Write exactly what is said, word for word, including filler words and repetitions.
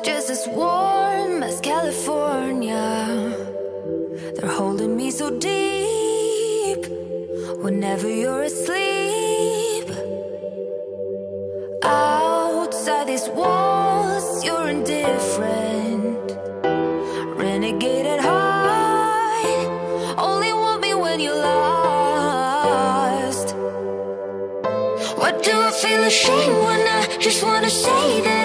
just as warm as California. They're holding me so deep whenever you're asleep. Outside these walls, you're indifferent, renegade at heart, only want me when you're lost. Why do I feel ashamed when I just wanna say that